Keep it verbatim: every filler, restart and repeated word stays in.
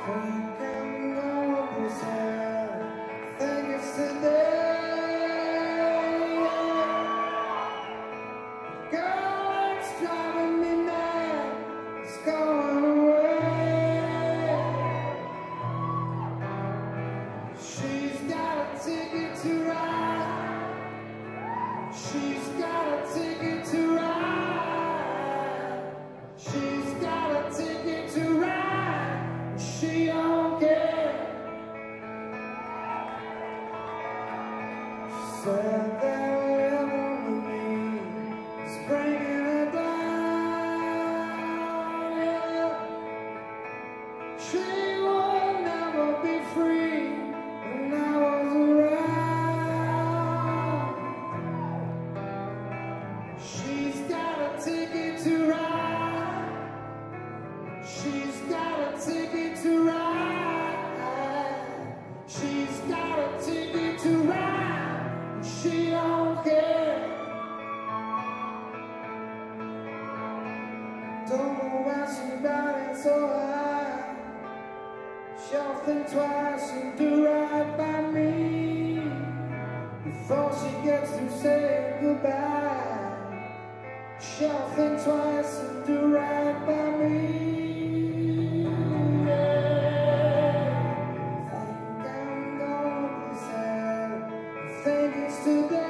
Think I'm gonna be sad. Think it's today. Girl, it's driving me mad. It's going away. She's got a ticket to ride. She's got a ticket to ride. She's got a ticket to ride. She don't care. She said that living with me is bringing her down, yeah. She would never be free when I was around. She's got a ticket to ride. She's got a ticket to ride. She's got a ticket to ride. She don't care. Don't know why she riding so high. She'll think twice and do right by me before she gets to say goodbye. She'll think twice and do right by me. Yeah. Think I'm gonna be sad. I think it's today.